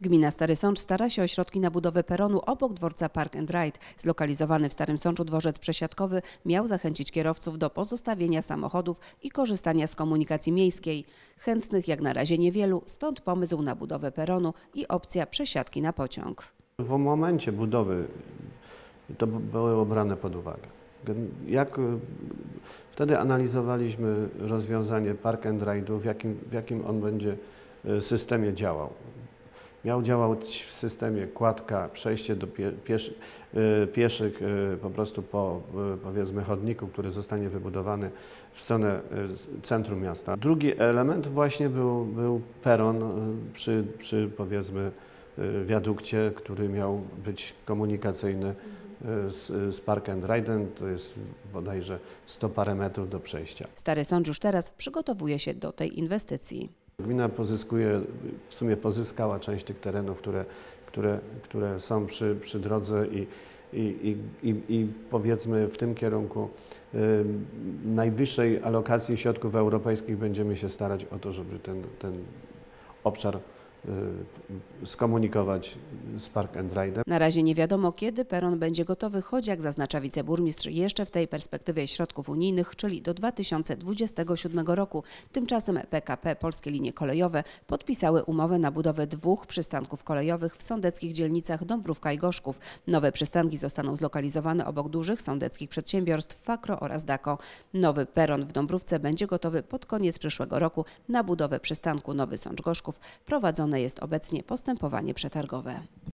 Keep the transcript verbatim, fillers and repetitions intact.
Gmina Stary Sącz stara się o środki na budowę peronu obok dworca Park and Ride. Zlokalizowany w Starym Sączu dworzec przesiadkowy miał zachęcić kierowców do pozostawienia samochodów i korzystania z komunikacji miejskiej. Chętnych jak na razie niewielu, stąd pomysł na budowę peronu i opcja przesiadki na pociąg. W momencie budowy to były brane pod uwagę. Jak wtedy analizowaliśmy rozwiązanie Park and Ride'u, w jakim, w jakim on będzie systemie działał. Miał działać w systemie kładka, przejście do pie, piesz, pieszych po prostu po, powiedzmy, chodniku, który zostanie wybudowany w stronę centrum miasta. Drugi element właśnie był, był peron przy, przy powiedzmy wiadukcie, który miał być komunikacyjny z, z Park and Ride'em, to jest bodajże sto parę metrów do przejścia. Stary Sącz już teraz przygotowuje się do tej inwestycji. Gmina pozyskuje, w sumie pozyskała część tych terenów, które, które, które są przy, przy drodze i, i, i, i powiedzmy w tym kierunku y, najbliższej alokacji środków europejskich będziemy się starać o to, żeby ten, ten obszar skomunikować z Park and Ride'em. Na razie nie wiadomo, kiedy peron będzie gotowy, choć jak zaznacza wiceburmistrz, jeszcze w tej perspektywie środków unijnych, czyli do dwa tysiące dwudziestego siódmego roku. Tymczasem P K P Polskie Linie Kolejowe podpisały umowę na budowę dwóch przystanków kolejowych w sądeckich dzielnicach Dąbrówka i Gorzków. Nowe przystanki zostaną zlokalizowane obok dużych sądeckich przedsiębiorstw Fakro oraz Dako. Nowy peron w Dąbrówce będzie gotowy pod koniec przyszłego roku. Na budowę przystanku Nowy Sącz Gorzków prowadzony jest obecnie postępowanie przetargowe.